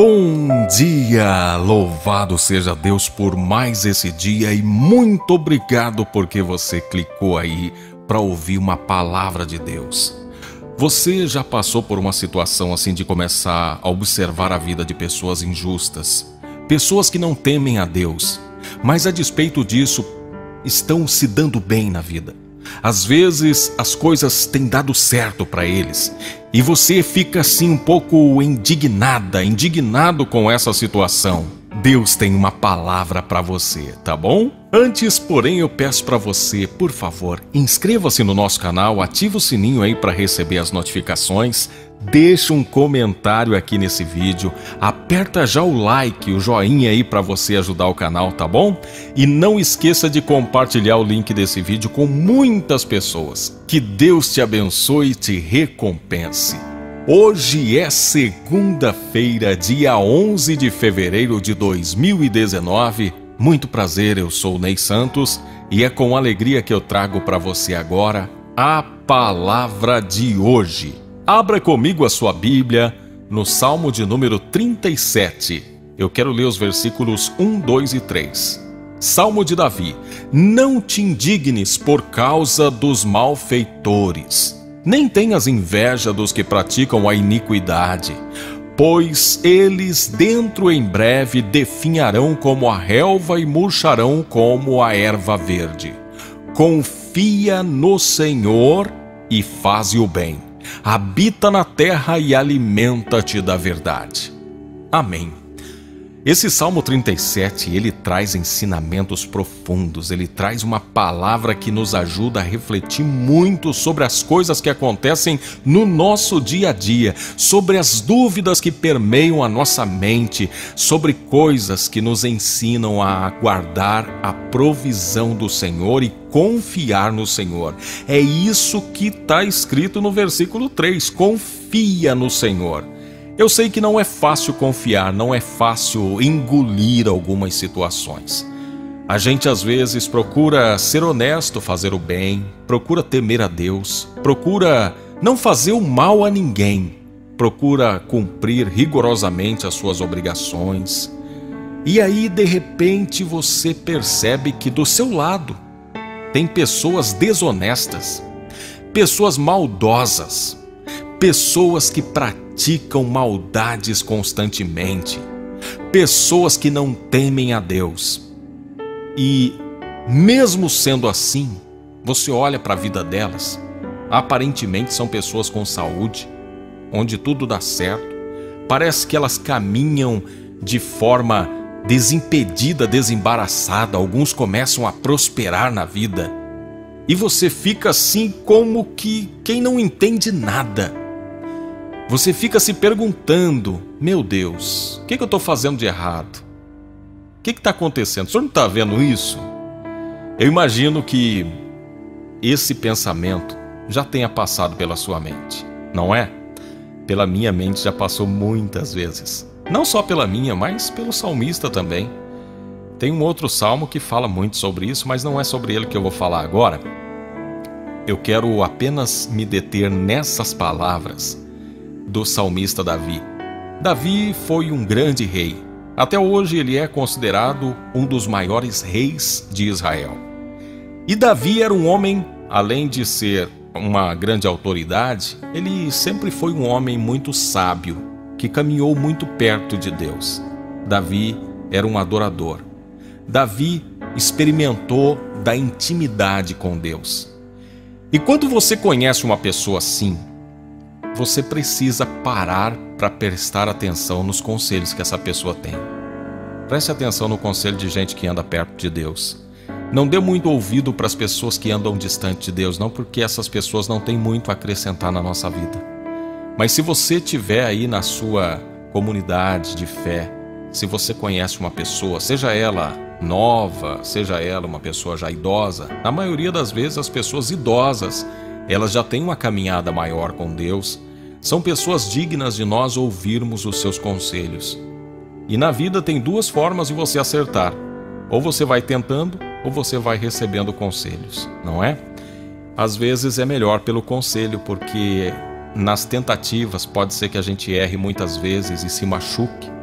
Bom dia! Louvado seja Deus por mais esse dia e muito obrigado porque você clicou aí para ouvir uma palavra de Deus. Você já passou por uma situação assim de começar a observar a vida de pessoas injustas, pessoas que não temem a Deus, mas a despeito disso estão se dando bem na vida. Às vezes as coisas têm dado certo para eles e você fica assim um pouco indignado com essa situação. Deus tem uma palavra para você, tá bom? Antes, porém, eu peço para você, por favor, inscreva-se no nosso canal, ative o sininho aí para receber as notificações, deixa um comentário aqui nesse vídeo, aperta já o like, o joinha aí para você ajudar o canal, tá bom? E não esqueça de compartilhar o link desse vídeo com muitas pessoas. Que Deus te abençoe e te recompense. Hoje é segunda-feira, dia 11 de fevereiro de 2019. Muito prazer, eu sou o Ney Santos e é com alegria que eu trago para você agora a palavra de hoje. Abra comigo a sua Bíblia no Salmo de número 37. Eu quero ler os versículos 1, 2 e 3. Salmo de Davi. Não te indignes por causa dos malfeitores, nem tenhas inveja dos que praticam a iniquidade, pois eles dentro em breve definharão como a relva e murcharão como a erva verde. Confia no Senhor e faze o bem. Habita na terra e alimenta-te da verdade. Amém. Esse Salmo 37, ele traz ensinamentos profundos, ele traz uma palavra que nos ajuda a refletir muito sobre as coisas que acontecem no nosso dia a dia, sobre as dúvidas que permeiam a nossa mente, sobre coisas que nos ensinam a aguardar a provisão do Senhor e confiar no Senhor. É isso que está escrito no versículo 3, confia no Senhor. Eu sei que não é fácil confiar, não é fácil engolir algumas situações. A gente às vezes procura ser honesto, fazer o bem, procura temer a Deus, procura não fazer o mal a ninguém, procura cumprir rigorosamente as suas obrigações. E aí, de repente, você percebe que do seu lado tem pessoas desonestas, pessoas maldosas, pessoas que praticam maldades constantemente, pessoas que não temem a Deus. E mesmo sendo assim, você olha para a vida delas, aparentemente são pessoas com saúde, onde tudo dá certo, parece que elas caminham de forma desimpedida, desembaraçada, alguns começam a prosperar na vida, e você fica assim como que quem não entende nada. Você fica se perguntando, meu Deus, o que eu estou fazendo de errado? O que está acontecendo? O senhor não está vendo isso? Eu imagino que esse pensamento já tenha passado pela sua mente, não é? Pela minha mente já passou muitas vezes. Não só pela minha, mas pelo salmista também. Tem um outro salmo que fala muito sobre isso, mas não é sobre ele que eu vou falar agora. Eu quero apenas me deter nessas palavras do salmista Davi. Davi foi um grande rei. Até hoje ele é considerado um dos maiores reis de Israel. E Davi era um homem, além de ser uma grande autoridade, ele sempre foi um homem muito sábio, que caminhou muito perto de Deus. Davi era um adorador. Davi experimentou da intimidade com Deus. E quando você conhece uma pessoa assim, você precisa parar para prestar atenção nos conselhos que essa pessoa tem. Preste atenção no conselho de gente que anda perto de Deus. Não dê muito ouvido para as pessoas que andam distante de Deus, não, porque essas pessoas não têm muito a acrescentar na nossa vida. Mas se você tiver aí na sua comunidade de fé, se você conhece uma pessoa, seja ela nova, seja ela uma pessoa já idosa, na maioria das vezes as pessoas idosas, elas já têm uma caminhada maior com Deus, são pessoas dignas de nós ouvirmos os seus conselhos. E na vida tem duas formas de você acertar. Ou você vai tentando, ou você vai recebendo conselhos, não é? Às vezes é melhor pelo conselho, porque nas tentativas pode ser que a gente erre muitas vezes e se machuque.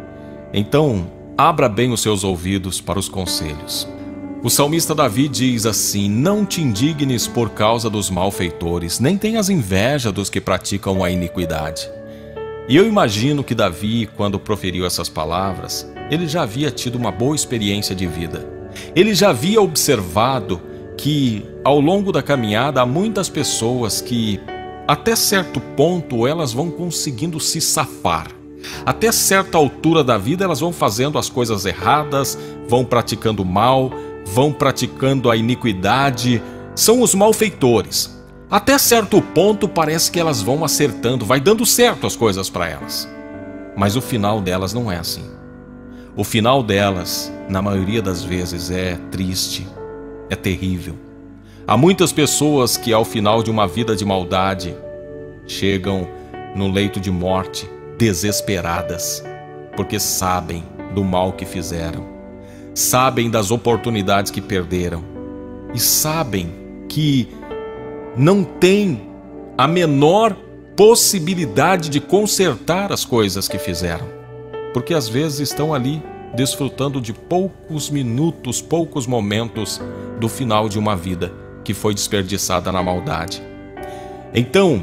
Então, abra bem os seus ouvidos para os conselhos. O salmista Davi diz assim: não te indignes por causa dos malfeitores, nem tenhas inveja dos que praticam a iniquidade. E eu imagino que Davi, quando proferiu essas palavras, ele já havia tido uma boa experiência de vida. Ele já havia observado que, ao longo da caminhada, há muitas pessoas que, até certo ponto, elas vão conseguindo se safar. Até certa altura da vida, elas vão fazendo as coisas erradas, vão praticando mal, vão praticando a iniquidade, são os malfeitores. Até certo ponto parece que elas vão acertando, vai dando certo as coisas para elas. Mas o final delas não é assim. O final delas, na maioria das vezes, é triste, é terrível. Há muitas pessoas que ao final de uma vida de maldade chegam no leito de morte desesperadas, porque sabem do mal que fizeram, sabem das oportunidades que perderam e sabem que não tem a menor possibilidade de consertar as coisas que fizeram, porque às vezes estão ali desfrutando de poucos minutos, poucos momentos do final de uma vida que foi desperdiçada na maldade. Então,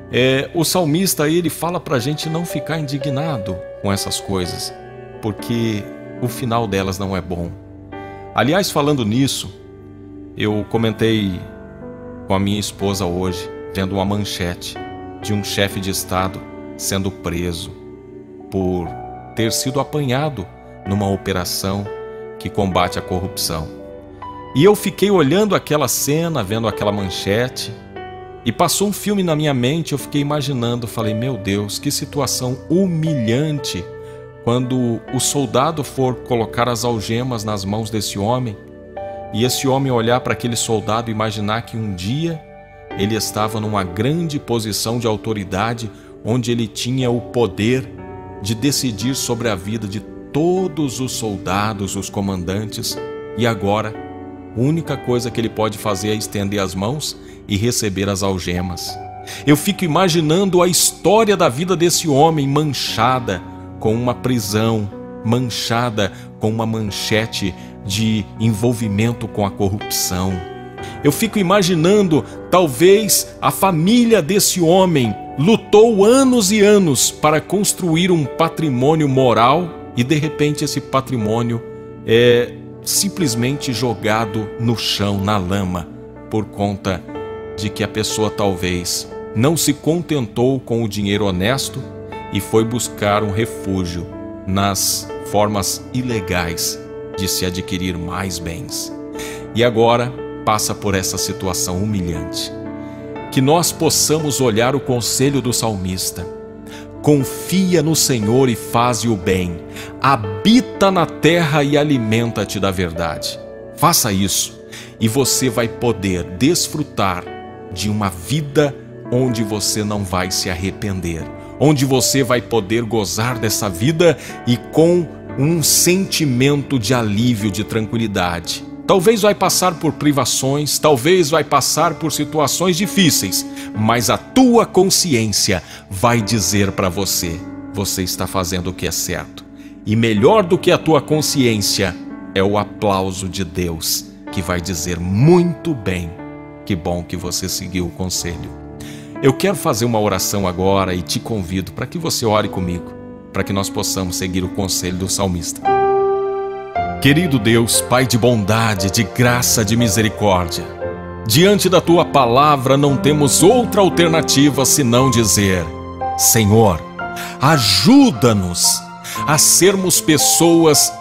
o salmista ele fala para a gente não ficar indignado com essas coisas, porque o final delas não é bom. Aliás, falando nisso, eu comentei com a minha esposa hoje, vendo uma manchete de um chefe de Estado sendo preso por ter sido apanhado numa operação que combate a corrupção. E eu fiquei olhando aquela cena, vendo aquela manchete, e passou um filme na minha mente. Eu fiquei imaginando, falei, meu Deus, que situação humilhante quando o soldado for colocar as algemas nas mãos desse homem, e esse homem olhar para aquele soldado e imaginar que um dia ele estava numa grande posição de autoridade, onde ele tinha o poder de decidir sobre a vida de todos os soldados, os comandantes, e agora a única coisa que ele pode fazer é estender as mãos e receber as algemas. Eu fico imaginando a história da vida desse homem manchada com uma prisão, manchada com uma manchete de envolvimento com a corrupção. Eu fico imaginando, talvez a família desse homem lutou anos e anos para construir um patrimônio moral e de repente esse patrimônio é simplesmente jogado no chão, na lama, por conta de que a pessoa talvez não se contentou com o dinheiro honesto e foi buscar um refúgio nas formas ilegais de se adquirir mais bens. E agora passa por essa situação humilhante. Que nós possamos olhar o conselho do salmista. Confia no Senhor e faze o bem. Habita na terra e alimenta-te da verdade. Faça isso e você vai poder desfrutar de uma vida onde você não vai se arrepender, onde você vai poder gozar dessa vida e com um sentimento de alívio, de tranquilidade. Talvez vai passar por privações, talvez vai passar por situações difíceis, mas a tua consciência vai dizer para você, você está fazendo o que é certo. E melhor do que a tua consciência é o aplauso de Deus, que vai dizer muito bem, que bom que você seguiu o conselho. Eu quero fazer uma oração agora e te convido para que você ore comigo, para que nós possamos seguir o conselho do salmista. Querido Deus, Pai de bondade, de graça, de misericórdia, diante da Tua palavra não temos outra alternativa senão dizer: Senhor, ajuda-nos a sermos pessoas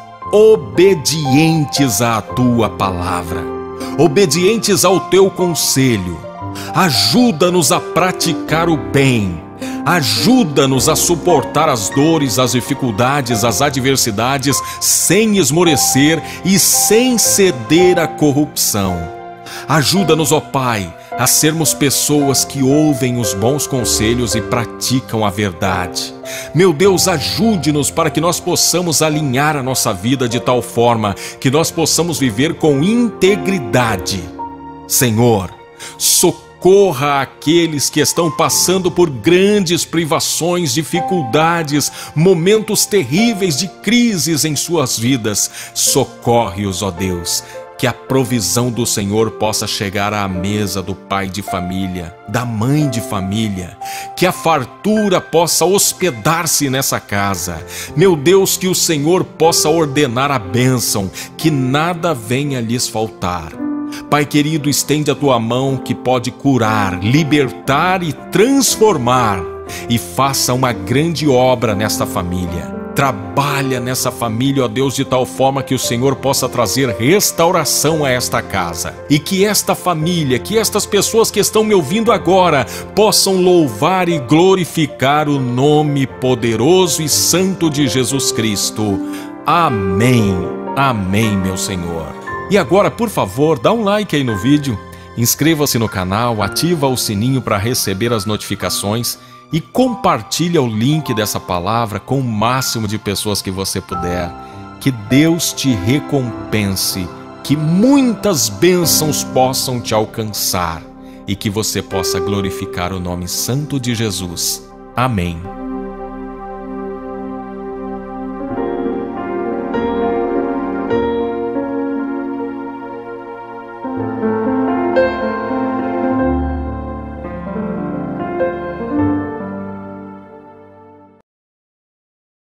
obedientes à Tua palavra, obedientes ao Teu conselho. Ajuda-nos a praticar o bem. Ajuda-nos a suportar as dores, as dificuldades, as adversidades, sem esmorecer e sem ceder à corrupção. Ajuda-nos, ó Pai, a sermos pessoas que ouvem os bons conselhos e praticam a verdade. Meu Deus, ajude-nos para que nós possamos alinhar a nossa vida de tal forma que nós possamos viver com integridade. Senhor, socorre socorra aqueles que estão passando por grandes privações, dificuldades, momentos terríveis de crises em suas vidas. Socorre-os, ó Deus. Que a provisão do Senhor possa chegar à mesa do pai de família, da mãe de família. Que a fartura possa hospedar-se nessa casa. Meu Deus, que o Senhor possa ordenar a bênção, que nada venha lhes faltar. Pai querido, estende a tua mão que pode curar, libertar e transformar. E faça uma grande obra nesta família. Trabalha nessa família, ó Deus, de tal forma que o Senhor possa trazer restauração a esta casa. E que esta família, que estas pessoas que estão me ouvindo agora, possam louvar e glorificar o nome poderoso e santo de Jesus Cristo. Amém. Amém, meu Senhor. E agora, por favor, dá um like aí no vídeo, inscreva-se no canal, ativa o sininho para receber as notificações e compartilha o link dessa palavra com o máximo de pessoas que você puder. Que Deus te recompense, que muitas bênçãos possam te alcançar e que você possa glorificar o nome santo de Jesus. Amém.